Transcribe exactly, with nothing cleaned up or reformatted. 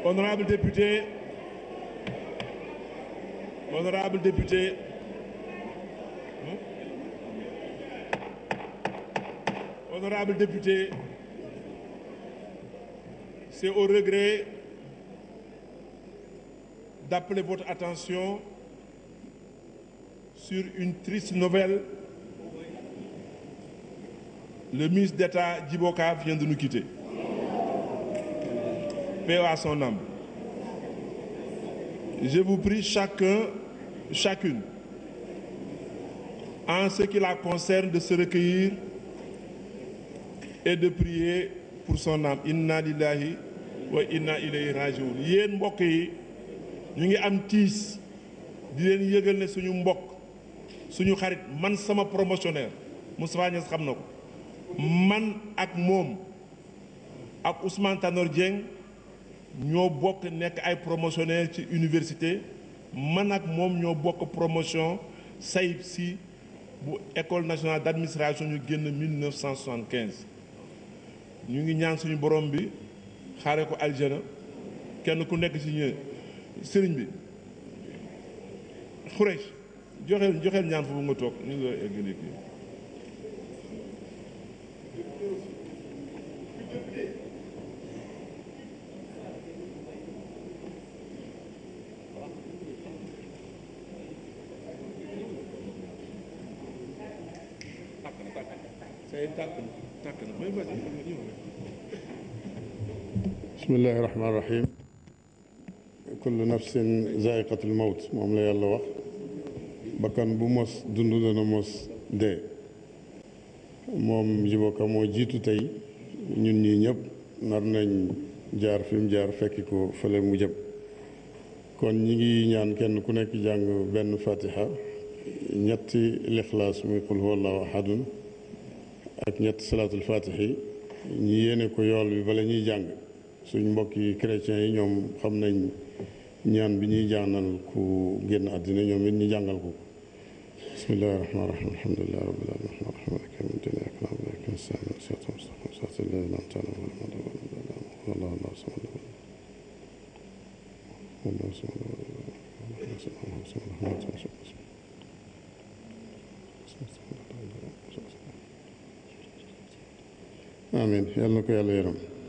Honorables députés, honorables députés, honorables députés, c'est au regret d'appeler votre attention sur une triste nouvelle. Le ministre d'État Djiboka vient de nous quitter. Paix à son âme. Je vous prie chacun, chacune, en ce qui la concerne, de se recueillir et de prier pour son âme. Inna lillahi wa inna ilayhi rajiun. Yéen mbokk yi ñu ngi am tiis di leen yëgal ne suñu mbokk suñu xarit man sama promotionnaire Moustapha Niasse xam na ko man ak moom ak Ousmane Tanor Dieng ñoo bokk nekk ay promotionnaire ci université man ak moom ñoo bokk promotion sayib si bu école nationale d'administration ñu génn mille neuf cent soixante-quinze ñu ngi ñaan suñu borom bi xaare ko aljana kenn ku nekk ci ñë sëriñ bi Xurees joxeel joxeel ñaan foofu nga toog ñu ngi lay eggali kii bismillahi rahmaani rahim kullu nafsin zaiqatul mawt moom la yàlla wax bakkan bu mos dund dana mos dee moom Djiboka moo jiitu tey ñun ñii ñëpp nar nañ jaar fi mu jaar fekki ko fële mu jëm kon ñi ngi ñaan kenn ku nekk jàng benn fatiha ñetti lixlaas muy qul huwallahu ahadun ak ñetti salaatul fatihi ñi yéene ko yool bi bala ñuy jàng suñ mbokki chrétiens yi ñoom xam nañ ñaan bi ñuy jàngal ku génn àddina ñoom it ñu jàngal ko bismillahi rahmaani rahim alhamdulillahi rabbil alamin rahmaani rahim maliki yawmi ddin iyyaka na'budu wa iyyaka nasta'in siraatal mustaqiim siraatal laziina an'amta alayhim ghayril maghduubi alayhim wa lad-daalliin amiin yàlla na ko yàlla yaram